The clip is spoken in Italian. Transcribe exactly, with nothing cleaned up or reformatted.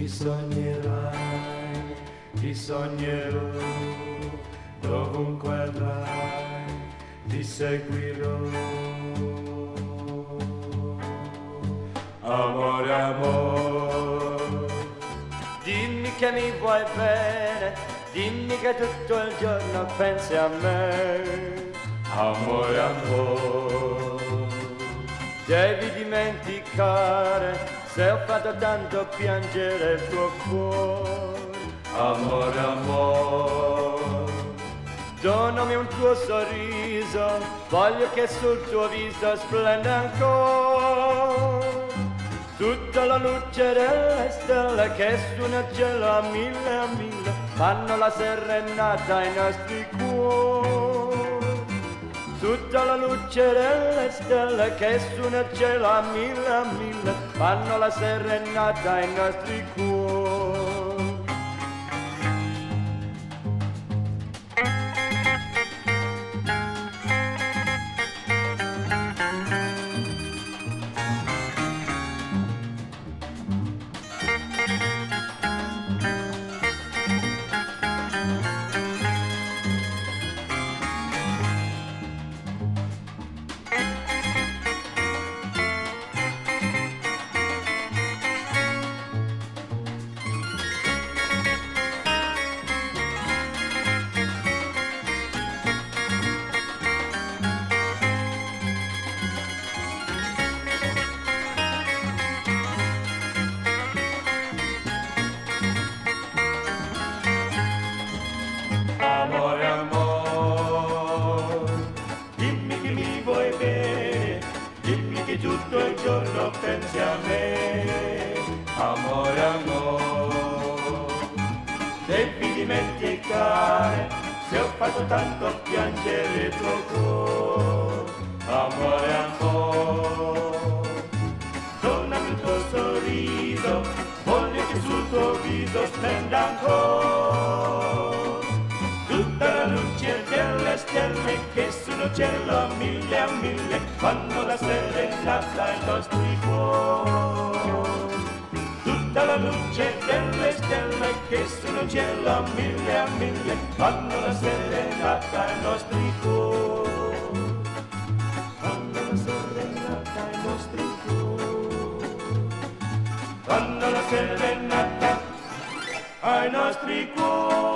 ti sognerai, ti sognerò, dovunque andrai, ti seguirò. Amore, amore, dimmi che mi vuoi bene, dimmi che tutto il giorno pensi a me. Amore, amore, devi dimenticare se ho fatto tanto piangere il tuo cuore. Amore, amore, donami un tuo sorriso, voglio che sul tuo viso splenda ancora tutta la luce delle stelle che su un cielo a mille a mille fanno la serenata ai nostri cuori. Tutta la luce delle stelle che su un cielo a mille a mille fanno la serenata ai nostri cuori. Amore, amore, dimmi che mi vuoi bene, dimmi che tutto il giorno pensi a me. Amore, amore, devi dimenticare se ho fatto tanto piangere il tuo cuore. Amore, amore, donami il tuo sorriso, voglio che sul tuo viso splenda ancora tutta la luce delle stelle che sul cielo a mille a mille fanno la serenata ai nostri cuori. Tutta la luce delle stelle che sul cielo a mille a mille fanno la serenata ai nostri cuori. Fanno la serenata ai nostri cuori. Fanno la serenata ai nostri cuori.